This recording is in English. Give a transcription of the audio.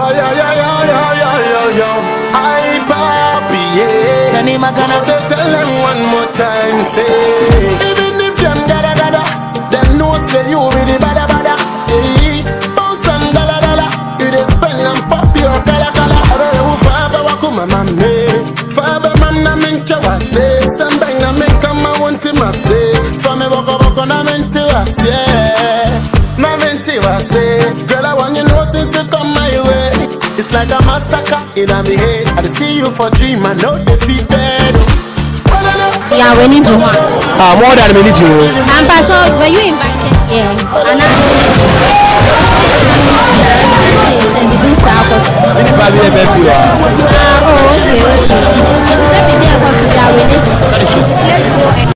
I papi, yeah. Tell them one more time, say. Even if them gada, them know say you really bada. Hey, bounce and dala, you just spend and pop your kala. Father wakuma mame, Father mamna mincha wase, sambang na minka ma wanti mase, fame boko na minti wase, na minti wase. Girl, I want you notice to come my way. It's like a massacre in my head. I see you for dream, I know defeated. Yeah, we need you. More than we need you. And Pacho, were you invited? Yeah. And oh, okay.